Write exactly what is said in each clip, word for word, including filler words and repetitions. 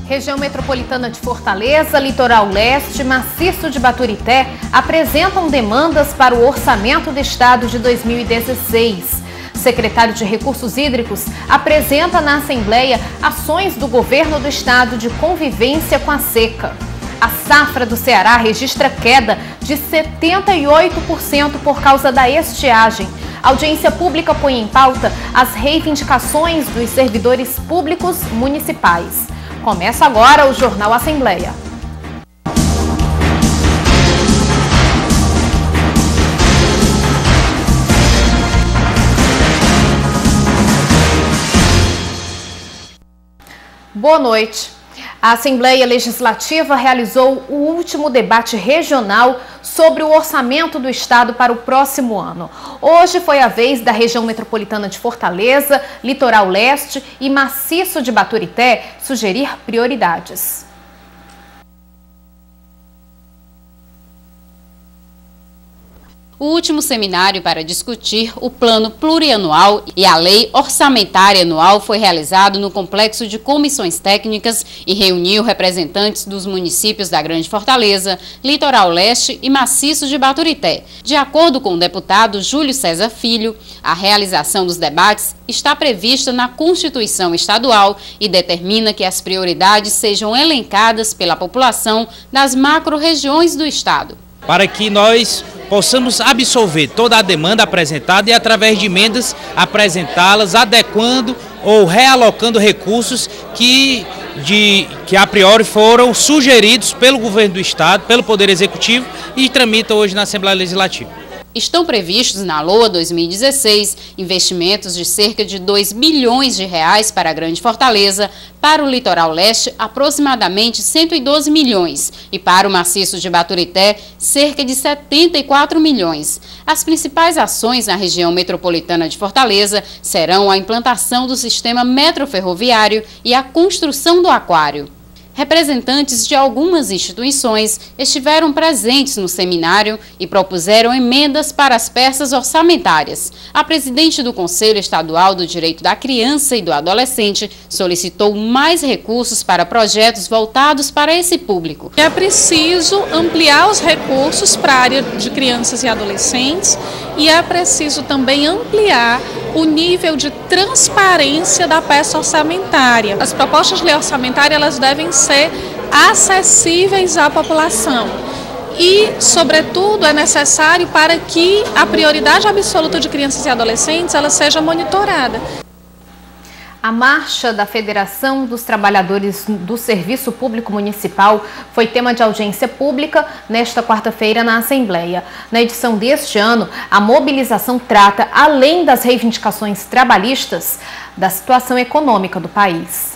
Região metropolitana de Fortaleza, Litoral Leste, Maciço de Baturité apresentam demandas para o orçamento do estado de dois mil e dezesseis. O secretário de Recursos Hídricos apresenta na Assembleia ações do governo do estado de convivência com a seca. A safra do Ceará registra queda de setenta e oito por cento por causa da estiagem. A audiência pública põe em pauta as reivindicações dos servidores públicos municipais. Começa agora o Jornal Assembleia. Boa noite. A Assembleia Legislativa realizou o último debate regional sobre o orçamento do estado para o próximo ano. Hoje foi a vez da região metropolitana de Fortaleza, Litoral Leste e Maciço de Baturité sugerir prioridades. O último seminário para discutir o plano plurianual e a lei orçamentária anual foi realizado no complexo de comissões técnicas e reuniu representantes dos municípios da Grande Fortaleza, Litoral Leste e Maciço de Baturité. De acordo com o deputado Júlio César Filho, a realização dos debates está prevista na Constituição Estadual e determina que as prioridades sejam elencadas pela população das macro-regiões do estado. Para que nós possamos absorver toda a demanda apresentada e, através de emendas, apresentá-las, adequando ou realocando recursos que, de, que a priori foram sugeridos pelo governo do estado, pelo Poder Executivo e tramitam hoje na Assembleia Legislativa. Estão previstos na LOA dois mil e dezesseis investimentos de cerca de dois bilhões de reais para a Grande Fortaleza, para o Litoral Leste aproximadamente cento e doze milhões e para o Maciço de Baturité cerca de setenta e quatro milhões. As principais ações na região metropolitana de Fortaleza serão a implantação do sistema metroferroviário e a construção do aquário. Representantes de algumas instituições estiveram presentes no seminário e propuseram emendas para as peças orçamentárias. A presidente do Conselho Estadual do Direito da Criança e do Adolescente solicitou mais recursos para projetos voltados para esse público. É preciso ampliar os recursos para a área de crianças e adolescentes e é preciso também ampliar o nível de transparência da peça orçamentária. As propostas de lei orçamentária elas devem ser acessíveis à população e, sobretudo, é necessário para que a prioridade absoluta de crianças e adolescentes ela seja monitorada. A marcha da Federação dos Trabalhadores do Serviço Público Municipal foi tema de audiência pública nesta quarta-feira na Assembleia. Na edição deste ano, a mobilização trata, além das reivindicações trabalhistas, da situação econômica do país.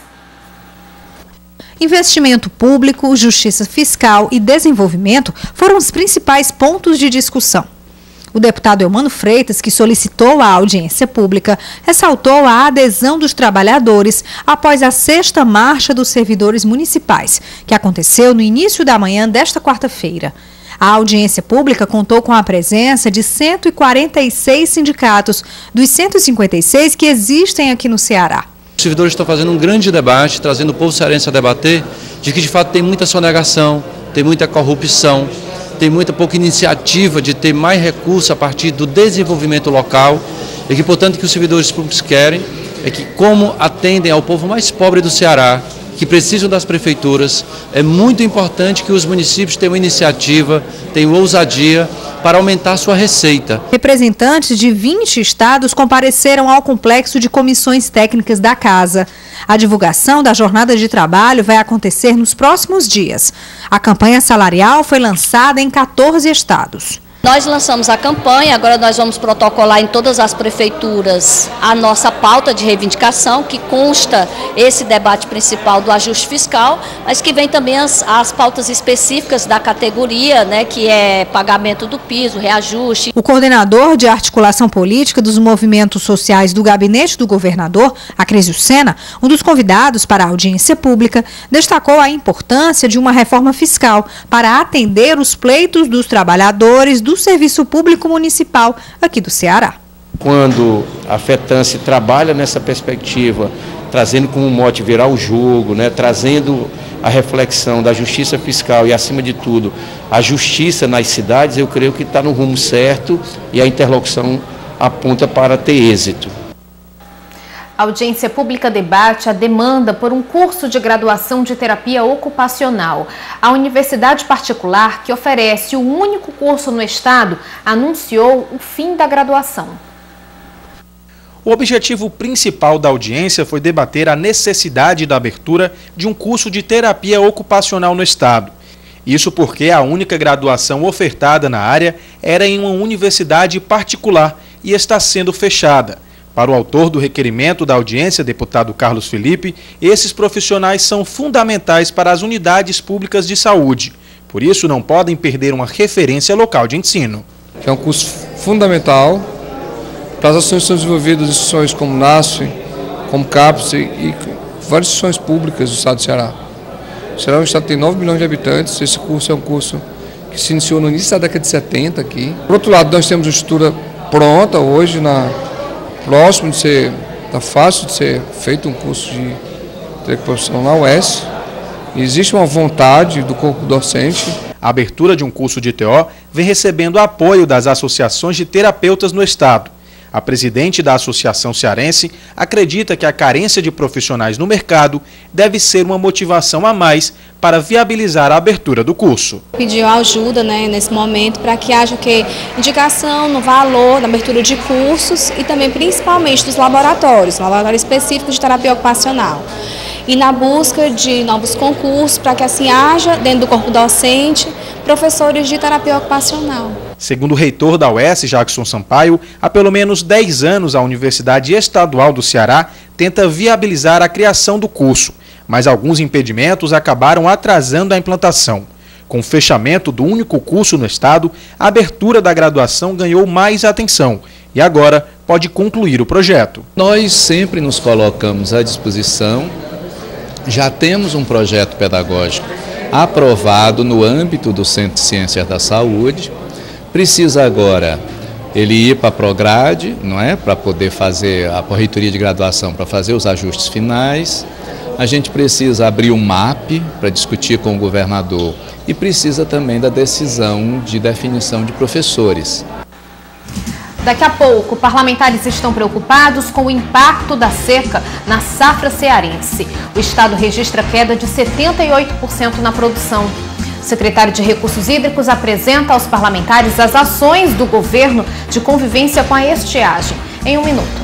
Investimento público, justiça fiscal e desenvolvimento foram os principais pontos de discussão. O deputado Eumano Freitas, que solicitou a audiência pública, ressaltou a adesão dos trabalhadores após a sexta marcha dos servidores municipais, que aconteceu no início da manhã desta quarta-feira. A audiência pública contou com a presença de cento e quarenta e seis sindicatos, dos cento e cinquenta e seis que existem aqui no Ceará. Os servidores estão fazendo um grande debate, trazendo o povo cearense a debater, de que de fato tem muita sonegação, tem muita corrupção, tem muita pouca iniciativa de ter mais recursos a partir do desenvolvimento local e que, portanto, que os servidores públicos querem é que, como atendem ao povo mais pobre do Ceará, que precisam das prefeituras, é muito importante que os municípios tenham iniciativa, tenham ousadia para aumentar sua receita. Representantes de vinte estados compareceram ao complexo de comissões técnicas da Casa. A divulgação da jornada de trabalho vai acontecer nos próximos dias. A campanha salarial foi lançada em quatorze estados. Nós lançamos a campanha, agora nós vamos protocolar em todas as prefeituras a nossa pauta de reivindicação, que consta esse debate principal do ajuste fiscal, mas que vem também as, as pautas específicas da categoria, né, que é pagamento do piso, reajuste. O coordenador de articulação política dos movimentos sociais do gabinete do governador, Acrisio Sena, um dos convidados para a audiência pública, destacou a importância de uma reforma fiscal para atender os pleitos dos trabalhadores do Serviço Público Municipal aqui do Ceará. Quando a FETANSE trabalha nessa perspectiva, trazendo como mote virar o jogo, né, trazendo a reflexão da justiça fiscal e, acima de tudo, a justiça nas cidades, eu creio que está no rumo certo e a interlocução aponta para ter êxito. A audiência pública debate a demanda por um curso de graduação de terapia ocupacional. A universidade particular, que oferece o único curso no estado, anunciou o fim da graduação. O objetivo principal da audiência foi debater a necessidade da abertura de um curso de terapia ocupacional no estado. Isso porque a única graduação ofertada na área era em uma universidade particular e está sendo fechada. Para o autor do requerimento da audiência, deputado Carlos Felipe, esses profissionais são fundamentais para as unidades públicas de saúde. Por isso, não podem perder uma referência local de ensino. É um curso fundamental para as ações que são desenvolvidas em instituições como NASF, como CAPES e várias instituições públicas do estado do Ceará. O Ceará é um estado que tem nove milhões de habitantes. Esse curso é um curso que se iniciou no início da década de setenta aqui. Por outro lado, nós temos uma estrutura pronta hoje, na, próximo de ser, está fácil de ser feito um curso de terapia profissional na U E S. Existe uma vontade do corpo docente. A abertura de um curso de T O vem recebendo apoio das associações de terapeutas no estado. A presidente da Associação Cearense acredita que a carência de profissionais no mercado deve ser uma motivação a mais para viabilizar a abertura do curso. Pediu ajuda, né, nesse momento para que haja que indicação no valor da abertura de cursos e também principalmente dos laboratórios, laboratórios específicos de terapia ocupacional. E na busca de novos concursos para que assim haja dentro do corpo docente professores de terapia ocupacional. Segundo o reitor da U E S, Jackson Sampaio, há pelo menos dez anos a Universidade Estadual do Ceará tenta viabilizar a criação do curso, mas alguns impedimentos acabaram atrasando a implantação. Com o fechamento do único curso no estado, a abertura da graduação ganhou mais atenção e agora pode concluir o projeto. Nós sempre nos colocamos à disposição, já temos um projeto pedagógico aprovado no âmbito do Centro de Ciências da Saúde. Precisa agora ele ir para a Prograde, não é? Para poder fazer a reitoria de graduação, para fazer os ajustes finais. A gente precisa abrir um M A P para discutir com o governador e precisa também da decisão de definição de professores. Daqui a pouco, parlamentares estão preocupados com o impacto da seca na safra cearense. O estado registra queda de setenta e oito por cento na produção. O secretário de Recursos Hídricos apresenta aos parlamentares as ações do governo de convivência com a estiagem. Em um minuto.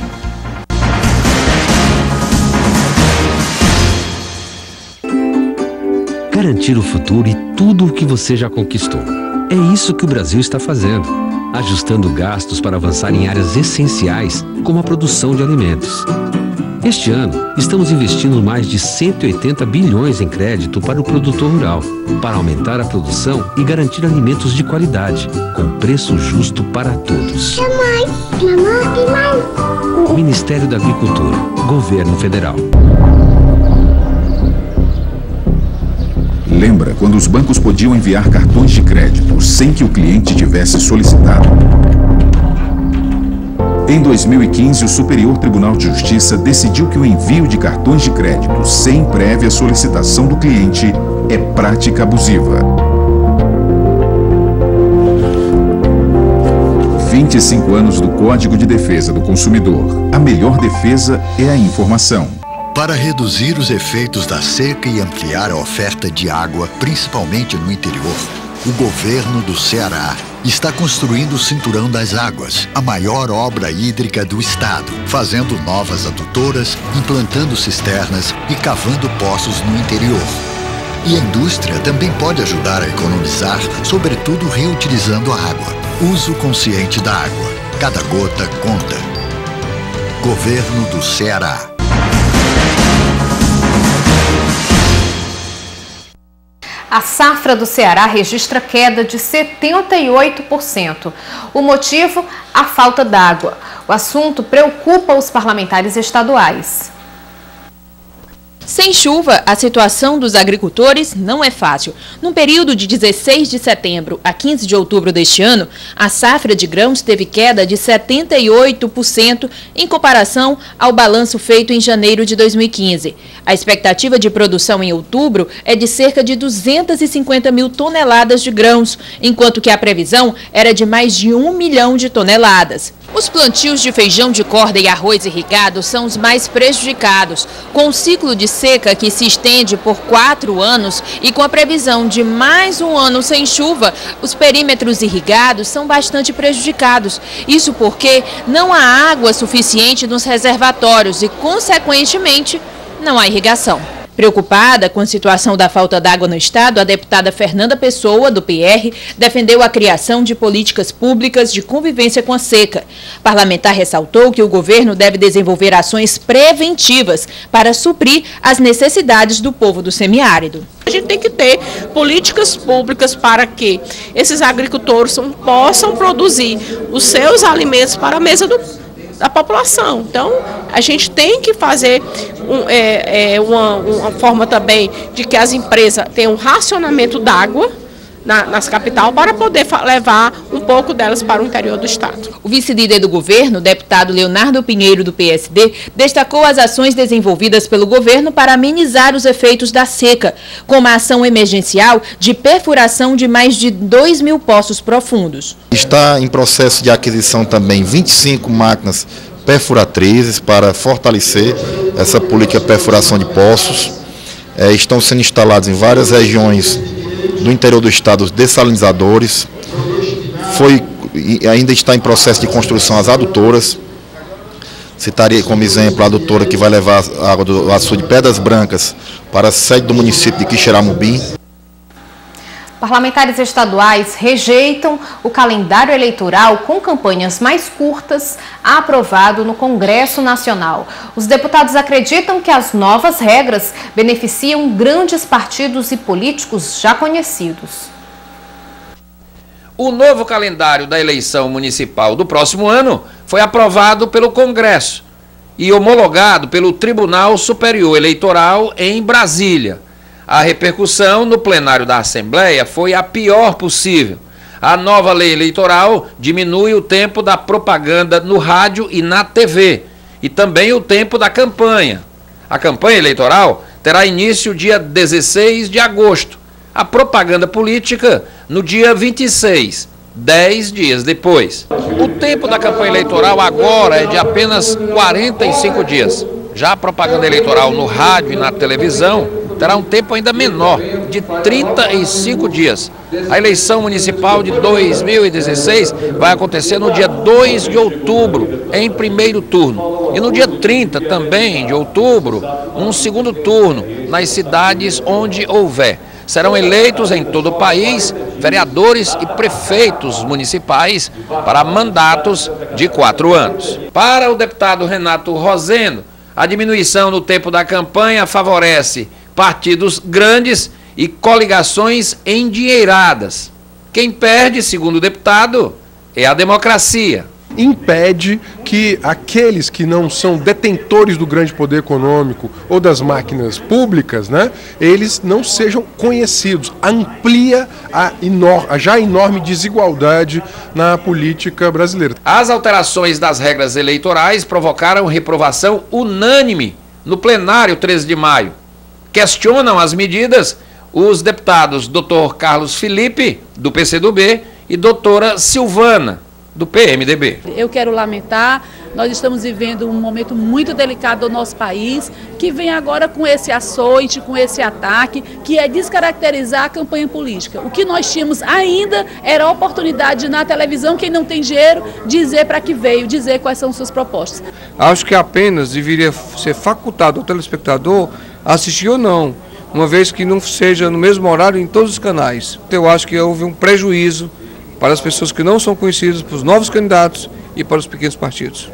Garantir o futuro e tudo o que você já conquistou. É isso que o Brasil está fazendo, ajustando gastos para avançar em áreas essenciais, como a produção de alimentos. Este ano, estamos investindo mais de cento e oitenta bilhões em crédito para o produtor rural, para aumentar a produção e garantir alimentos de qualidade, com preço justo para todos. Mamãe, mamãe, tem mais. Ministério da Agricultura, Governo Federal. Lembra quando os bancos podiam enviar cartões de crédito sem que o cliente tivesse solicitado? Em dois mil e quinze, o Superior Tribunal de Justiça decidiu que o envio de cartões de crédito sem prévia solicitação do cliente é prática abusiva. vinte e cinco anos do Código de Defesa do Consumidor. A melhor defesa é a informação. Para reduzir os efeitos da seca e ampliar a oferta de água, principalmente no interior, o governo do Ceará está construindo o Cinturão das Águas, a maior obra hídrica do estado, fazendo novas adutoras, implantando cisternas e cavando poços no interior. E a indústria também pode ajudar a economizar, sobretudo reutilizando a água. Uso consciente da água. Cada gota conta. Governo do Ceará. A safra do Ceará registra queda de setenta e oito por cento. O motivo? A falta d'água. O assunto preocupa os parlamentares estaduais. Sem chuva, a situação dos agricultores não é fácil. No período de dezesseis de setembro a quinze de outubro deste ano, a safra de grãos teve queda de setenta e oito por cento em comparação ao balanço feito em janeiro de dois mil e quinze. A expectativa de produção em outubro é de cerca de duzentas e cinquenta mil toneladas de grãos, enquanto que a previsão era de mais de um milhão de toneladas. Os plantios de feijão de corda e arroz irrigado são os mais prejudicados. Com o ciclo de seca que se estende por quatro anos e com a previsão de mais um ano sem chuva, os perímetros irrigados são bastante prejudicados. Isso porque não há água suficiente nos reservatórios e, consequentemente, não há irrigação. Preocupada com a situação da falta d'água no estado, a deputada Fernanda Pessoa, do P R, defendeu a criação de políticas públicas de convivência com a seca. A parlamentar ressaltou que o governo deve desenvolver ações preventivas para suprir as necessidades do povo do semiárido. A gente tem que ter políticas públicas para que esses agricultores possam produzir os seus alimentos para a mesa do da população. Então, a gente tem que fazer um, é, é, uma, uma forma também de que as empresas tenham um racionamento d'água na, nas capitais para poder levar um pouco delas para o interior do estado. O vice-líder do governo, o deputado Leonardo Pinheiro, do P S D, destacou as ações desenvolvidas pelo governo para amenizar os efeitos da seca, como a ação emergencial de perfuração de mais de dois mil poços profundos. Está em processo de aquisição também vinte e cinco máquinas perfuratrizes para fortalecer essa política de perfuração de poços. É, estão sendo instalados em várias regiões do interior do estado os dessalinizadores. Foi, ainda está em processo de construção as adutoras. Citaria como exemplo a adutora que vai levar a água do açude de Pedras Brancas para a sede do município de Quixeramobim. Parlamentares estaduais rejeitam o calendário eleitoral com campanhas mais curtas aprovado no Congresso Nacional. Os deputados acreditam que as novas regras beneficiam grandes partidos e políticos já conhecidos. O novo calendário da eleição municipal do próximo ano foi aprovado pelo Congresso e homologado pelo Tribunal Superior Eleitoral em Brasília. A repercussão no plenário da Assembleia foi a pior possível. A nova lei eleitoral diminui o tempo da propaganda no rádio e na T V e também o tempo da campanha. A campanha eleitoral terá início dia dezesseis de agosto. A propaganda política no dia vinte e seis, dez dias depois. O tempo da campanha eleitoral agora é de apenas quarenta e cinco dias. Já a propaganda eleitoral no rádio e na televisão terá um tempo ainda menor, de trinta e cinco dias. A eleição municipal de dois mil e dezesseis vai acontecer no dia dois de outubro, em primeiro turno. E no dia trinta também de outubro, um segundo turno, nas cidades onde houver. Serão eleitos em todo o país vereadores e prefeitos municipais para mandatos de quatro anos. Para o deputado Renato Rosendo, a diminuição no tempo da campanha favorece partidos grandes e coligações endinheiradas. Quem perde, segundo o deputado, é a democracia. Impede que aqueles que não são detentores do grande poder econômico ou das máquinas públicas, né, eles não sejam conhecidos. Amplia a, enor a já enorme desigualdade na política brasileira. As alterações das regras eleitorais provocaram reprovação unânime no plenário treze de maio. Questionam as medidas os deputados doutor Carlos Felipe, do P C do B, e doutora Silvana, do P M D B. Eu quero lamentar, nós estamos vivendo um momento muito delicado do nosso país, que vem agora com esse açoite, com esse ataque, que é descaracterizar a campanha política. O que nós tínhamos ainda era a oportunidade na televisão, quem não tem dinheiro, dizer para que veio, dizer quais são suas propostas. Acho que apenas deveria ser facultado ao telespectador assistir ou não, uma vez que não seja no mesmo horário em todos os canais. Eu acho que houve um prejuízo para as pessoas que não são conhecidas, para os novos candidatos e para os pequenos partidos.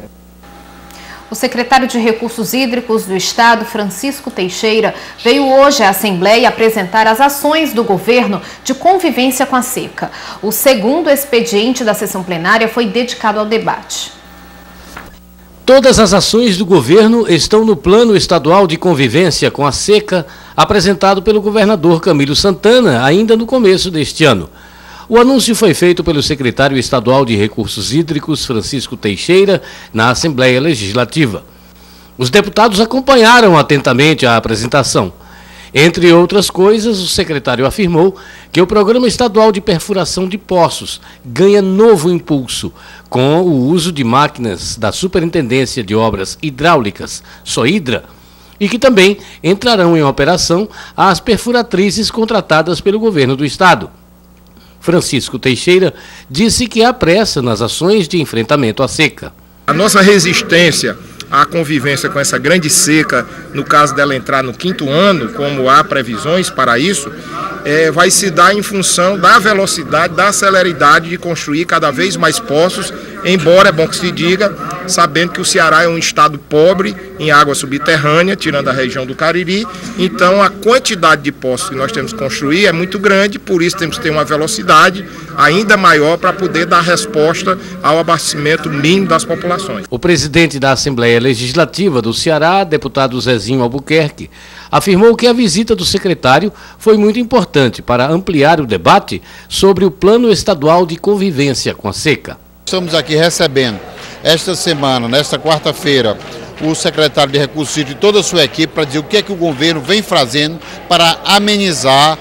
O secretário de Recursos Hídricos do Estado, Francisco Teixeira, veio hoje à Assembleia apresentar as ações do governo de convivência com a seca. O segundo expediente da sessão plenária foi dedicado ao debate. Todas as ações do governo estão no Plano Estadual de Convivência com a Seca, apresentado pelo governador Camilo Santana ainda no começo deste ano. O anúncio foi feito pelo secretário estadual de Recursos Hídricos, Francisco Teixeira, na Assembleia Legislativa. Os deputados acompanharam atentamente a apresentação. Entre outras coisas, o secretário afirmou que o Programa Estadual de Perfuração de Poços ganha novo impulso com o uso de máquinas da Superintendência de Obras Hidráulicas, SOHIDRA, e que também entrarão em operação as perfuratrizes contratadas pelo governo do estado. Francisco Teixeira disse que há pressa nas ações de enfrentamento à seca. A nossa resistência à convivência com essa grande seca, no caso dela entrar no quinto ano, como há previsões para isso, é, vai se dar em função da velocidade, da celeridade de construir cada vez mais poços, embora é bom que se diga, sabendo que o Ceará é um estado pobre em água subterrânea, tirando a região do Cariri, então a quantidade de poços que nós temos que construir é muito grande, por isso temos que ter uma velocidade ainda maior para poder dar resposta ao abastecimento mínimo das populações. O presidente da Assembleia Legislativa do Ceará, deputado Zezinho Albuquerque, afirmou que a visita do secretário foi muito importante para ampliar o debate sobre o Plano Estadual de Convivência com a Seca. Estamos aqui recebendo esta semana, nesta quarta-feira, o secretário de Recursos Hídricos e toda a sua equipe para dizer o que é que o governo vem fazendo para amenizar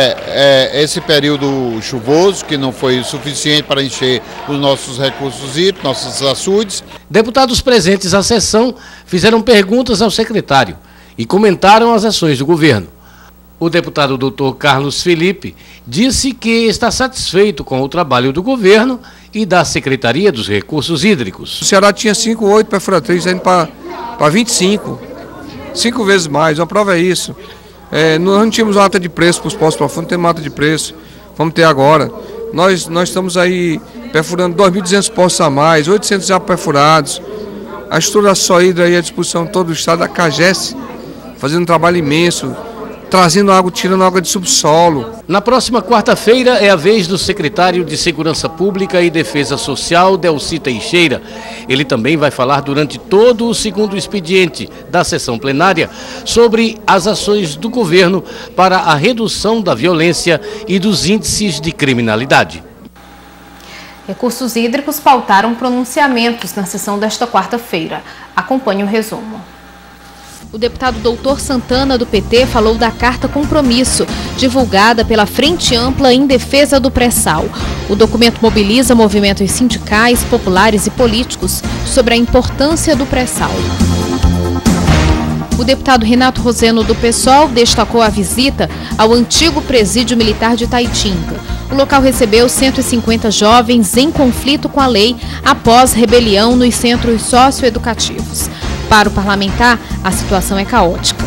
é, é, esse período chuvoso, que não foi suficiente para encher os nossos recursos hídricos, nossos açudes. Deputados presentes à sessão fizeram perguntas ao secretário e comentaram as ações do governo. O deputado doutor Carlos Felipe disse que está satisfeito com o trabalho do governo e da Secretaria dos Recursos Hídricos. O Ceará tinha cinco, oito perfuratrizes, indo para vinte e cinco, cinco vezes mais, uma prova é isso. É, nós não tínhamos ata de preço para os poços profundos, temos ata de preço, vamos ter agora. Nós, nós estamos aí perfurando dois mil e duzentos poços a mais, oitocentos já perfurados. A estrutura SOHIDRA aí à disposição de todo o estado, a CAGES, fazendo um trabalho imenso, trazendo água, tirando água de subsolo. Na próxima quarta-feira é a vez do secretário de Segurança Pública e Defesa Social, Delcy Teixeira. Ele também vai falar durante todo o segundo expediente da sessão plenária sobre as ações do governo para a redução da violência e dos índices de criminalidade. Recursos Hídricos pautaram pronunciamentos na sessão desta quarta-feira. Acompanhe o resumo. O deputado doutor Santana, do P T, falou da carta compromisso, divulgada pela Frente Ampla em Defesa do Pré-Sal. O documento mobiliza movimentos sindicais, populares e políticos sobre a importância do pré-sal. O deputado Renato Roseno, do PSOL, destacou a visita ao antigo presídio militar de Taitinga. O local recebeu cento e cinquenta jovens em conflito com a lei após rebelião nos centros socioeducativos. Para o parlamentar, a situação é caótica.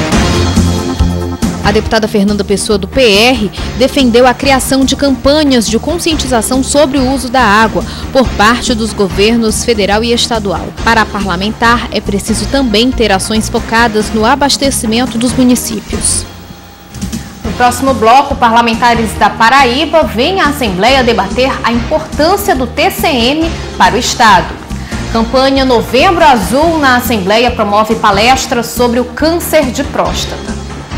A deputada Fernanda Pessoa, do P R, defendeu a criação de campanhas de conscientização sobre o uso da água por parte dos governos federal e estadual. Para a parlamentar, é preciso também ter ações focadas no abastecimento dos municípios. No próximo bloco, parlamentares da Paraíba vêm à Assembleia debater a importância do T C M para o Estado. Campanha Novembro Azul na Assembleia promove palestras sobre o câncer de próstata.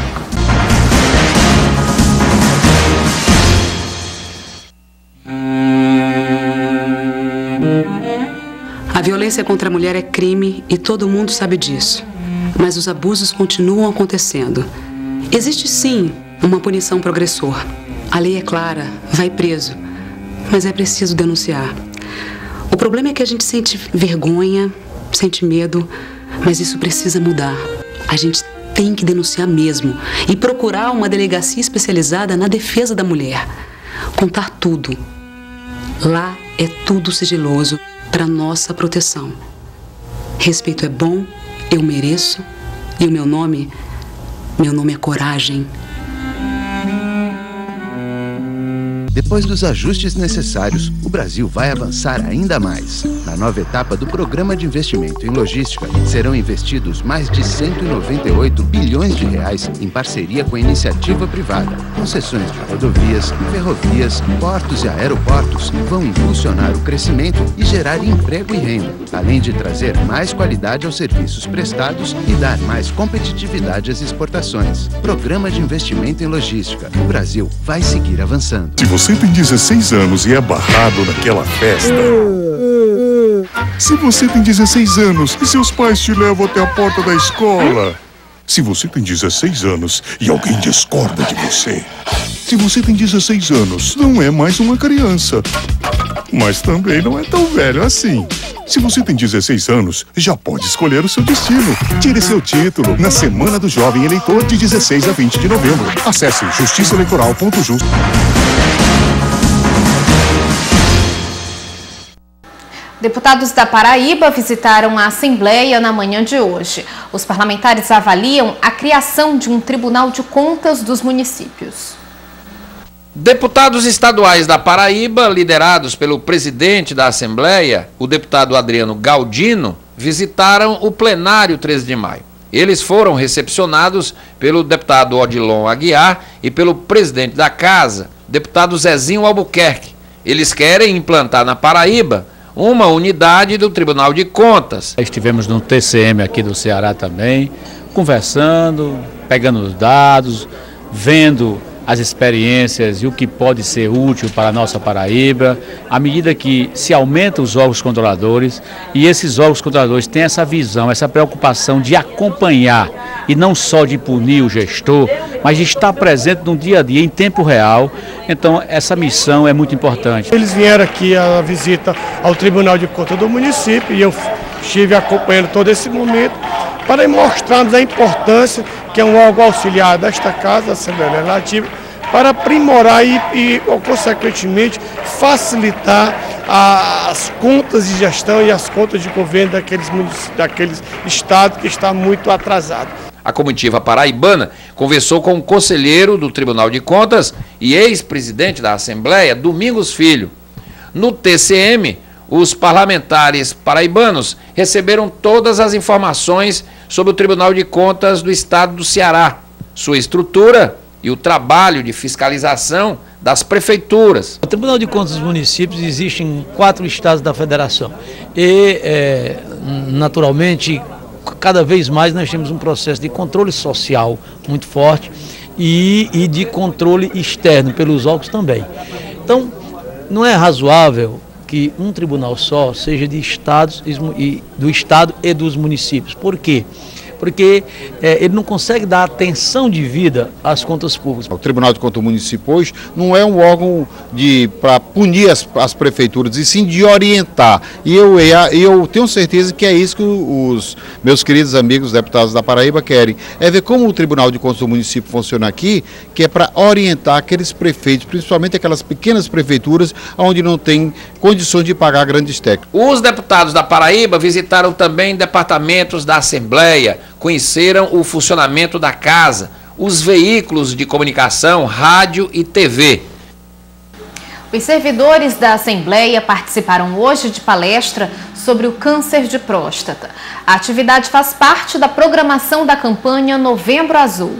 A violência contra a mulher é crime e todo mundo sabe disso. Mas os abusos continuam acontecendo. Existe sim uma punição progressor. A lei é clara, vai preso. Mas é preciso denunciar. O problema é que a gente sente vergonha, sente medo, mas isso precisa mudar. A gente tem que denunciar mesmo e procurar uma delegacia especializada na defesa da mulher. Contar tudo. Lá é tudo sigiloso para nossa proteção. Respeito é bom, eu mereço, e o meu nome, meu nome é coragem. Depois dos ajustes necessários, o Brasil vai avançar ainda mais. Na nova etapa do Programa de Investimento em Logística, serão investidos mais de cento e noventa e oito bilhões de reais em parceria com a iniciativa privada. Concessões de rodovias, ferrovias, portos e aeroportos vão impulsionar o crescimento e gerar emprego e renda, além de trazer mais qualidade aos serviços prestados e dar mais competitividade às exportações. Programa de Investimento em Logística. O Brasil vai seguir avançando. Se você tem dezesseis anos e é barrado naquela festa... Se você tem dezesseis anos e seus pais te levam até a porta da escola... Se você tem dezesseis anos e alguém discorda de você... Se você tem dezesseis anos, não é mais uma criança... Mas também não é tão velho assim. Se você tem dezesseis anos, já pode escolher o seu destino. Tire seu título na Semana do Jovem Eleitor de dezesseis a vinte de novembro. Acesse justiça eleitoral ponto jus. Deputados da Paraíba visitaram a Assembleia na manhã de hoje. Os parlamentares avaliam a criação de um Tribunal de Contas dos municípios. Deputados estaduais da Paraíba, liderados pelo presidente da Assembleia, o deputado Adriano Galdino, visitaram o plenário treze de maio. Eles foram recepcionados pelo deputado Odilon Aguiar e pelo presidente da Casa, deputado Zezinho Albuquerque. Eles querem implantar na Paraíba uma unidade do Tribunal de Contas. Estivemos no T C M aqui do Ceará também, conversando, pegando os dados, vendo as experiências e o que pode ser útil para a nossa Paraíba, à medida que se aumentam os órgãos controladores e esses órgãos controladores têm essa visão, essa preocupação de acompanhar e não só de punir o gestor, mas de estar presente no dia a dia, em tempo real. Então essa missão é muito importante. Eles vieram aqui a visita ao Tribunal de Contas do município e eu estive acompanhando todo esse momento para mostrarmos a importância que é um órgão auxiliar desta Casa, a Assembleia Legislativa, para aprimorar e, e consequentemente, facilitar as contas de gestão e as contas de governo daqueles, daqueles estados que estão muito atrasados. A comitiva paraibana conversou com o conselheiro do Tribunal de Contas e ex-presidente da Assembleia, Domingos Filho. No T C M, os parlamentares paraibanos receberam todas as informações sobre o Tribunal de Contas do Estado do Ceará, sua estrutura e o trabalho de fiscalização das prefeituras. O Tribunal de Contas dos municípios existe em quatro estados da federação e, é, naturalmente, cada vez mais nós temos um processo de controle social muito forte e, e de controle externo pelos órgãos também. Então, não é razoável que um tribunal só seja de estados e do estado e dos municípios. Por quê? Porque é, ele não consegue dar atenção de vida às contas públicas. O Tribunal de Contas do Município hoje não é um órgão para punir as, as prefeituras, e sim de orientar. E eu, eu tenho certeza que é isso que os meus queridos amigos deputados da Paraíba querem. É ver como o Tribunal de Contas do Município funciona aqui, que é para orientar aqueles prefeitos, principalmente aquelas pequenas prefeituras, onde não tem condições de pagar grandes técnicos. Os deputados da Paraíba visitaram também departamentos da Assembleia, conheceram o funcionamento da casa, os veículos de comunicação, rádio e T V. Os servidores da Assembleia participaram hoje de palestra sobre o câncer de próstata. A atividade faz parte da programação da campanha Novembro Azul.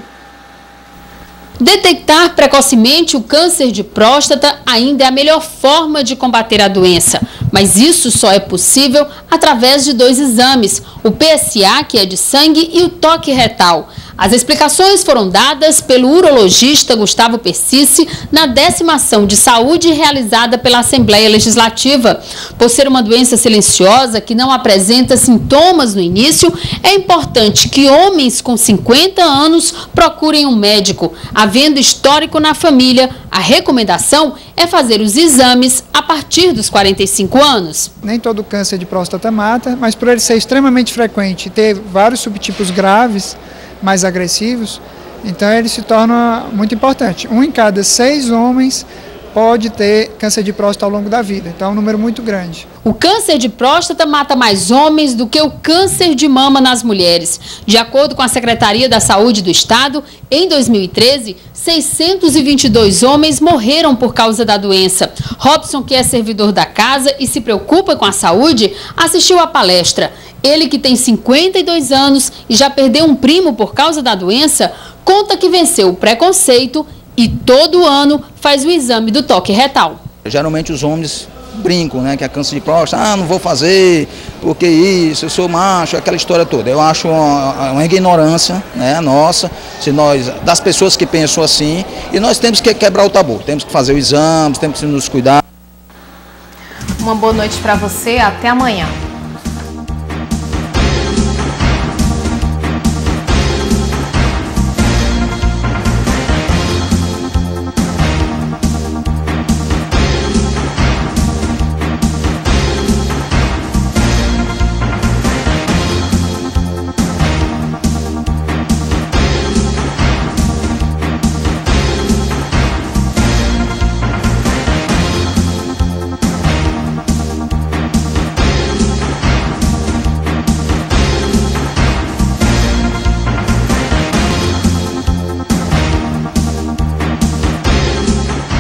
Detectar precocemente o câncer de próstata ainda é a melhor forma de combater a doença, mas isso só é possível através de dois exames, o P S A, que é de sangue, e o toque retal. As explicações foram dadas pelo urologista Gustavo Persice na décima ação de saúde realizada pela Assembleia Legislativa. Por ser uma doença silenciosa que não apresenta sintomas no início, é importante que homens com cinquenta anos procurem um médico. Havendo histórico na família, a recomendação é fazer os exames a partir dos quarenta e cinco anos. Nem todo câncer de próstata mata, mas por ele ser extremamente frequente e ter vários subtipos graves, mais agressivos, então ele se torna muito importante. Um em cada seis homens pode ter câncer de próstata ao longo da vida. Então é um número muito grande. O câncer de próstata mata mais homens do que o câncer de mama nas mulheres. De acordo com a Secretaria da Saúde do Estado, em dois mil e treze, seiscentos e vinte e dois homens morreram por causa da doença. Robson, que é servidor da casa e se preocupa com a saúde, assistiu à palestra. Ele, que tem cinquenta e dois anos e já perdeu um primo por causa da doença, conta que venceu o preconceito e todo ano faz o exame do toque retal. Geralmente os homens brincam, né, que é câncer de próstata, ah, não vou fazer, porque isso, eu sou macho, aquela história toda. Eu acho uma, uma ignorância, né, nossa, se nós, das pessoas que pensam assim, e nós temos que quebrar o tabu, temos que fazer o exame, temos que nos cuidar. Uma boa noite para você, até amanhã.